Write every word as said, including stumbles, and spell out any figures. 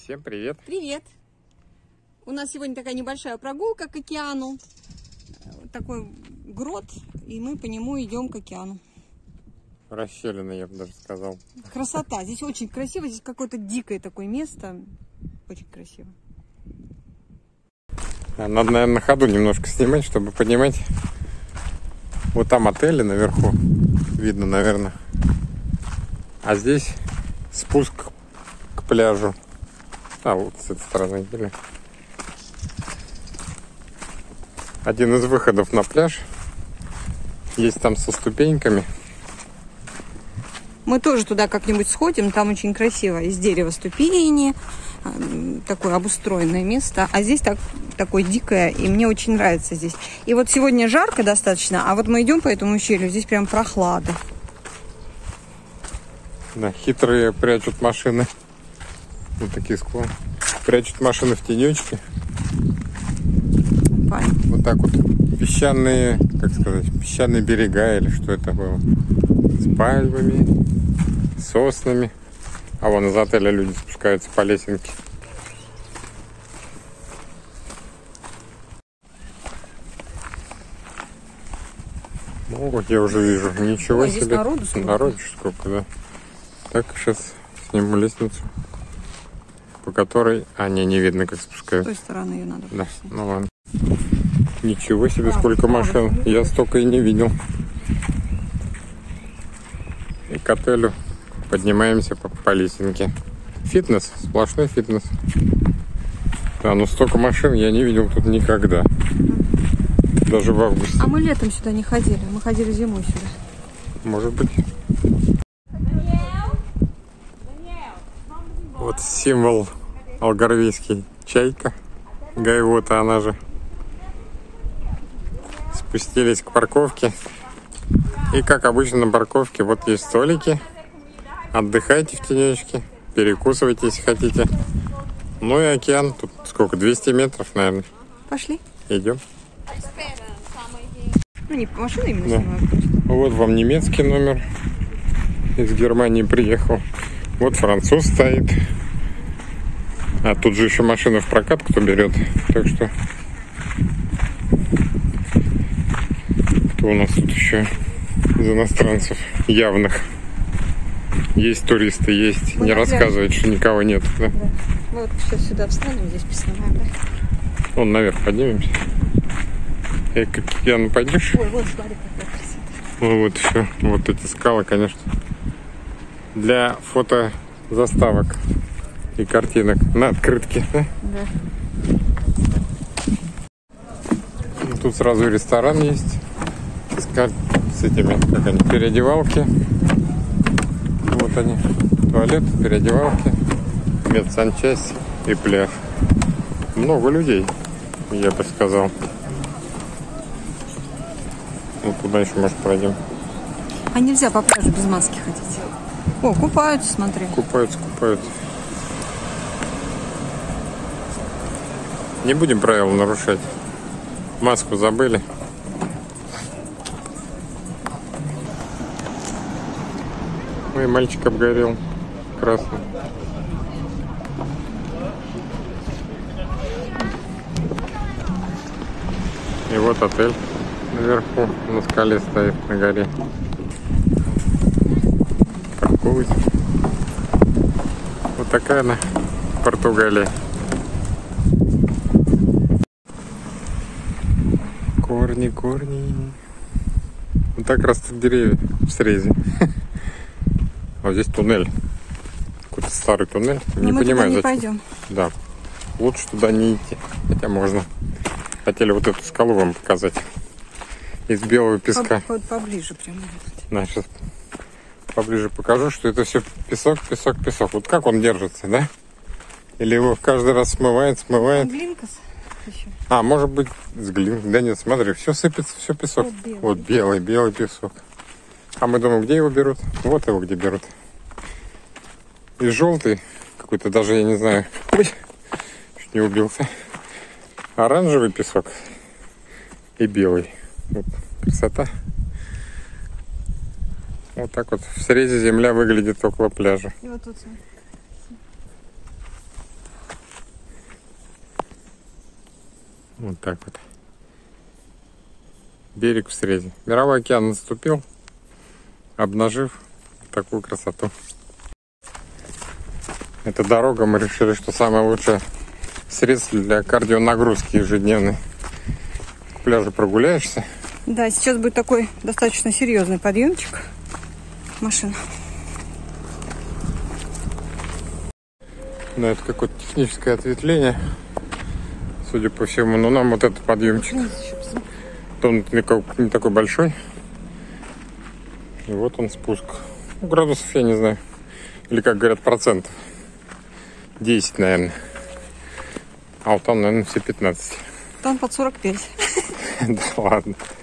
Всем привет! Привет! У нас сегодня такая небольшая прогулка к океану. Такой грот, и мы по нему идем к океану. Расщелина, я бы даже сказал. Красота! Здесь очень красиво, здесь какое-то дикое такое место. Очень красиво. Надо, наверное, на ходу немножко снимать, чтобы понимать. Вот там отели наверху. Видно, наверное. А здесь спуск к пляжу. А, вот с этой стороны. Или... Один из выходов на пляж. Есть там со ступеньками. Мы тоже туда как-нибудь сходим. Там очень красиво. Из дерева ступени. Такое обустроенное место. А здесь так, такое дикое. И мне очень нравится здесь. И вот сегодня жарко достаточно. А вот мы идем по этому ущелью. Здесь прям прохлада. Да, хитрые прячут машины. Вот такие склоны. Прячут машины в тенечке. Понятно. Вот так вот песчаные, как сказать, песчаные берега или что это было. С пальмами, соснами. А вон из отеля люди спускаются по лесенке. Ну вот я уже вижу. Ничего Ой, себе. здесь народу сколько. Народу сколько, да. Так, сейчас сниму лестницу, по которой... А, не, не видно, как С спускаются. той стороны ее надо. Да, ну ладно. Ничего себе, сколько машин. Я столько и не видел. И к отелю поднимаемся по, по лесенке. Фитнес, сплошной фитнес. Да, но столько машин я не видел тут никогда. Даже в августе. А мы летом сюда не ходили, мы ходили зимой сюда. Может быть. Вот символ алгарвейский. Чайка. Гайвота, она же. Спустились к парковке. И как обычно на парковке, вот есть столики. Отдыхайте в тенечке. Перекусывайте, если хотите. Ну и океан. Тут сколько? двести метров, наверное. Пошли. Идем. Ну, не по машине именно Да. снимаю просто. Вот вам немецкий номер. Из Германии приехал. Вот француз стоит. А тут же еще машина в прокат кто берет. Так что... Кто у нас тут еще из иностранцев явных? Есть туристы, есть. Мы не на пляже. рассказывают, что никого нет. Да? Да. Мы вот сейчас сюда встанем, здесь поснимаем, да? Вон наверх поднимемся. Эй, как океану пойдешь? Ой, вот смотри, какая красота. Ну вот все. Вот эти скалы, конечно. Для фотозаставок и картинок на открытке. Да? Да. Тут сразу и ресторан есть. С этими, как они, переодевалки. Вот они. Туалет, переодевалки, медсанчасть и пляж. Много людей, я бы сказал. Вот туда еще, может, пройдем. А нельзя по пляжу без маски ходить. О, купаются, смотри. Купаются, купаются. Не будем правила нарушать. Маску забыли. Ой, мальчик обгорел. Красный. И вот отель наверху, на скале стоит, на горе. Паркуется. Вот такая она, Португалия. Корни, корни. Вот так растут деревья в срезе. А здесь туннель. Какой-то старый туннель. Но не мы понимаю, туда не зачем. пойдем. Да. Лучше туда не идти. Хотя можно. Хотели вот эту скалу вам показать. Из белого песка. По, по, поближе прямо. На, сейчас поближе покажу, что это все песок, песок, песок. Вот как он держится, да? Или его каждый раз смывает, смывает. Глинкас еще. А, может быть, с глин. Да нет, смотри, все сыпется, все песок. Вот белый. Вот белый, белый песок. А мы думаем, где его берут? Вот его где берут. И желтый, какой-то даже, я не знаю, ой, чуть не убился. Оранжевый песок и белый. Вот, красота. Вот так вот в срезе земля выглядит около пляжа. И вот тут смотри. Вот так вот. Берег в срезе. Мировой океан наступил, обнажив такую красоту. Эта дорога, мы решили, что самое лучшее средство для кардионагрузки ежедневной. К пляжу прогуляешься. Да, сейчас будет такой достаточно серьезный подъемчик. Машина. Да, это какое-то техническое ответвление, судя по всему. Но нам вот этот подъемчик, он не такой большой. И вот он спуск. Ну, градусов, я не знаю. Или, как говорят, процентов. десять, наверное. А вот там, наверное, все пятнадцать. Там под сорок пять. Да ладно.